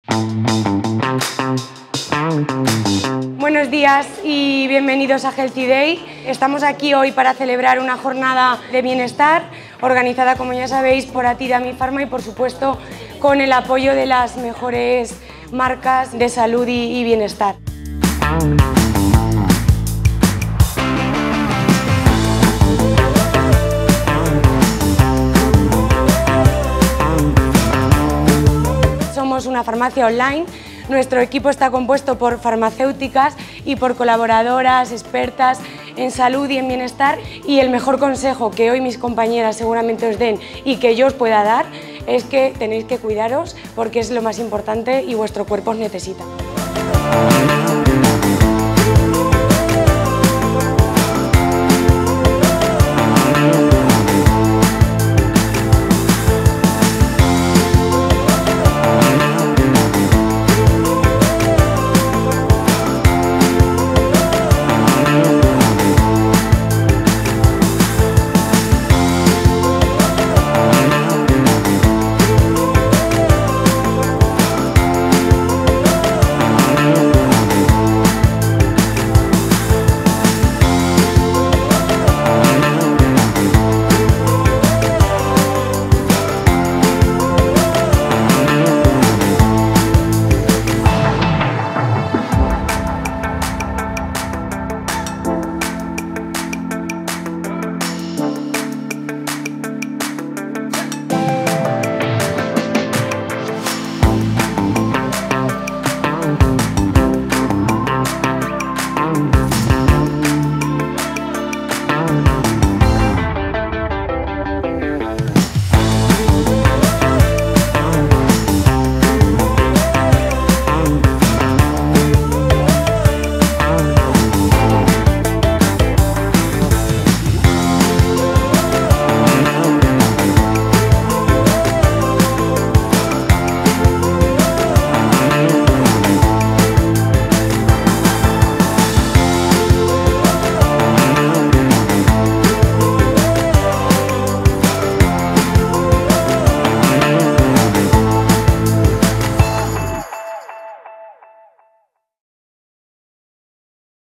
Buenos días y bienvenidos a Healthy Day. Estamos aquí hoy para celebrar una jornada de bienestar organizada, como ya sabéis, por Ayudamos y por supuesto con el apoyo de las mejores marcas de salud y bienestar. Somos una farmacia online. Nuestro equipo está compuesto por farmacéuticas y por colaboradoras expertas en salud y en bienestar, y el mejor consejo que hoy mis compañeras seguramente os den y que yo os pueda dar es que tenéis que cuidaros porque es lo más importante y vuestro cuerpo os necesita.